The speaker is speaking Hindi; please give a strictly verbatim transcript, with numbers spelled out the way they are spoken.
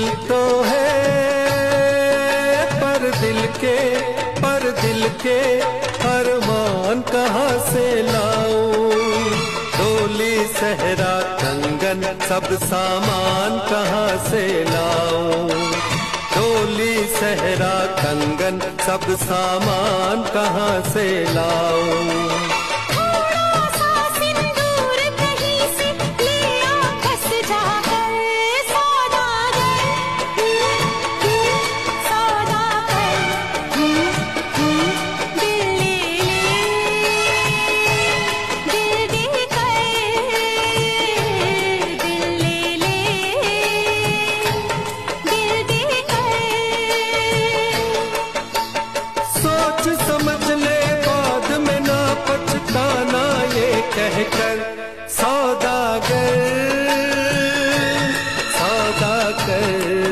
तो है पर दिल के पर दिल के अरमान कहाँ से लाऊं। डोली सहरा कंगन सब सामान कहाँ से लाऊं। डोली सहरा कंगन सब सामान कहाँ से लाऊं। समझ ले बाद में ना पछताना ये कहकर सौदागर सौदागर।